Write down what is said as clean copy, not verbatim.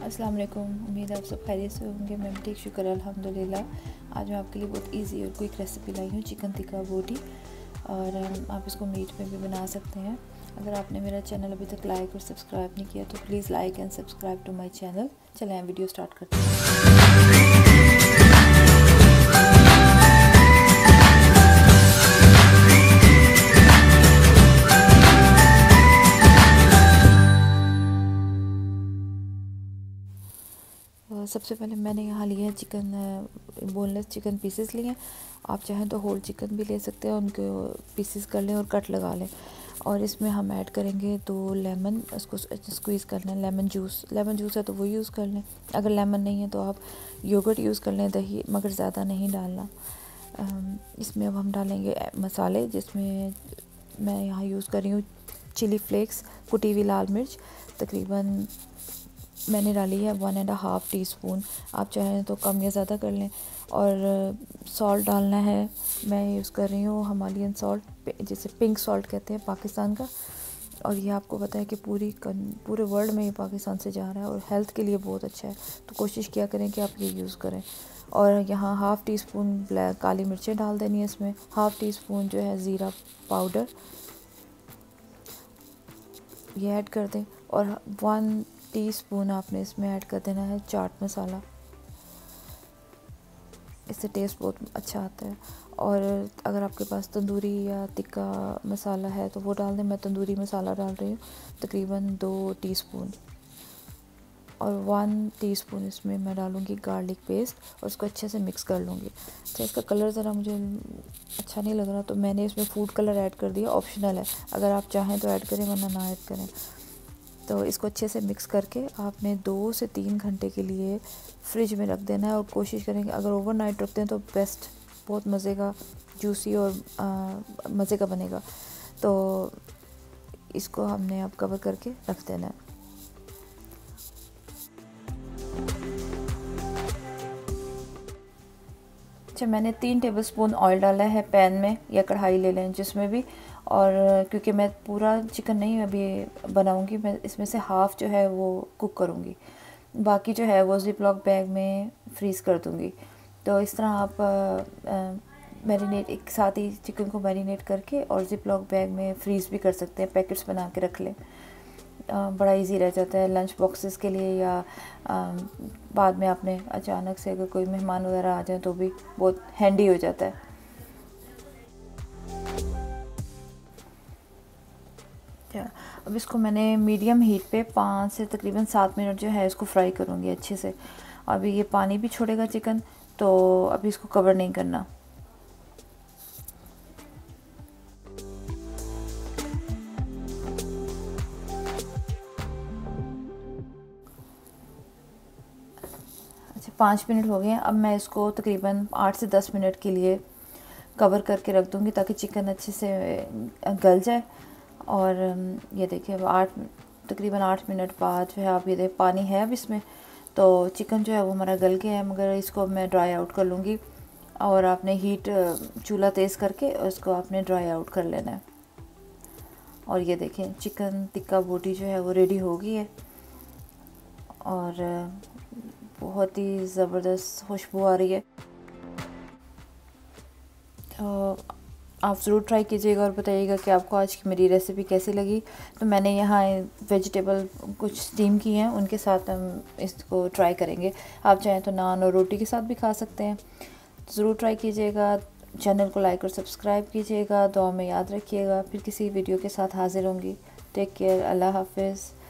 अस्सलाम वालेकुम। उम्मीद है आप सब खैरियत से होंगे। मैं भी ठीक, शुक्र अल्हम्दुलिल्लाह। आज मैं आपके लिए बहुत इजी और क्विक रेसिपी लाई हूँ, चिकन टिक्का बोटी। और आप इसको मीट में भी बना सकते हैं। अगर आपने मेरा चैनल अभी तक लाइक और सब्सक्राइब नहीं किया तो please like and subscribe to my channel. चलें वीडियो स्टार्ट करते हैं। सबसे पहले मैंने यहाँ लिया है चिकन, बोनलेस चिकन पीसेस लिए हैं। आप चाहें तो होल चिकन भी ले सकते हैं, उनको पीसेस कर लें और कट लगा लें। और इसमें हम ऐड करेंगे 2 लेमन, उसको स्क्वीज़ कर लें। लेमन जूस है तो वो यूज़ कर लें। अगर लेमन नहीं है तो आप योगर्ट यूज़ कर लें, दही, मगर ज़्यादा नहीं डालना। इसमें अब हम डालेंगे मसाले, जिसमें मैं यहाँ यूज़ कर रही हूँ चिली फ्लेक्स, कुटी हुई लाल मिर्च, तकरीबन मैंने डाली है 1.5 टीस्पून। आप चाहें तो कम या ज़्यादा कर लें। और सॉल्ट डालना है, मैं यूज़ कर रही हूँ हिमालयन सॉल्ट, जिसे पिंक सॉल्ट कहते हैं, पाकिस्तान का। और ये आपको पता है कि पूरे वर्ल्ड में ये पाकिस्तान से जा रहा है और हेल्थ के लिए बहुत अच्छा है, तो कोशिश किया करें कि आप ये यूज़ करें। और यहाँ 1/2 टीस्पून ब्लैक काली मिर्चें डाल देनी है इसमें। 1/2 टीस्पून जो है ज़ीरा पाउडर ये ऐड कर दें। और 1 टीस्पून आपने इसमें ऐड कर देना है चाट मसाला, इससे टेस्ट बहुत अच्छा आता है। और अगर आपके पास तंदूरी या टिक्का मसाला है तो वो डाल दें। मैं तंदूरी मसाला डाल रही हूँ, तकरीबन 2 टीस्पून। और 1 टीस्पून इसमें मैं डालूँगी गार्लिक पेस्ट और उसको अच्छे से मिक्स कर लूँगी। अच्छा, इसका कलर ज़रा मुझे अच्छा नहीं लग रहा तो मैंने इसमें फूड कलर ऐड कर दिया, ऑप्शनल है, अगर आप चाहें तो ऐड करें वरना ना ऐड करें। तो इसको अच्छे से मिक्स करके आपने 2 से 3 घंटे के लिए फ्रिज में रख देना है। और कोशिश करें कि अगर ओवरनाइट रखते हैं तो बेस्ट, बहुत मज़े का, जूसी और मज़े का बनेगा। तो इसको हमने अब कवर करके रख देना है। अच्छा, मैंने 3 टेबलस्पून ऑयल डाला है पैन में, या कढ़ाई ले लें जिसमें भी। और क्योंकि मैं पूरा चिकन नहीं अभी बनाऊंगी, मैं इसमें से हाफ़ जो है वो कुक करूंगी, बाकी जो है वो ज़िप-लॉक बैग में फ्रीज़ कर दूंगी। तो इस तरह आप मैरिनेट एक साथ ही चिकन को मैरिनेट करके और ज़िप-लॉक बैग में फ्रीज़ भी कर सकते हैं, पैकेट्स बना के रख लें। बड़ा इजी रह जाता है लंच बॉक्सेस के लिए, या बाद में आपने अचानक से अगर कोई मेहमान वगैरह आ जाए तो भी बहुत हैंडी हो जाता है। अच्छा, अब इसको मैंने मीडियम हीट पे 5 से तकरीबन 7 मिनट जो है इसको फ्राई करूँगी अच्छे से। अभी ये पानी भी छोड़ेगा चिकन, तो अभी इसको कवर नहीं करना। अच्छा, 5 मिनट हो गए हैं। अब मैं इसको तकरीबन 8 से 10 मिनट के लिए कवर करके रख दूँगी ताकि चिकन अच्छे से गल जाए। और ये देखिए, अब तकरीबन 8 मिनट बाद जो है, आप ये देख पानी है अब इसमें, तो चिकन जो है वो हमारा गल गया है। मगर इसको मैं ड्राई आउट कर लूँगी। और आपने हीट चूल्हा तेज़ करके उसको आपने ड्राई आउट कर लेना है। और ये देखें, चिकन टिक्का बोटी जो है वो रेडी हो गई है। और बहुत ही ज़बरदस्त खुशबू आ रही है। तो आप ज़रूर ट्राई कीजिएगा और बताइएगा कि आपको आज की मेरी रेसिपी कैसी लगी। तो मैंने यहाँ वेजिटेबल कुछ स्टीम की हैं, उनके साथ हम इसको ट्राई करेंगे। आप चाहें तो नान और रोटी के साथ भी खा सकते हैं। तो ज़रूर ट्राई कीजिएगा। चैनल को लाइक और सब्सक्राइब कीजिएगा। दुआ में याद रखिएगा। फिर किसी वीडियो के साथ हाज़िर होंगी। टेक केयर, अल्लाह हाफिज़।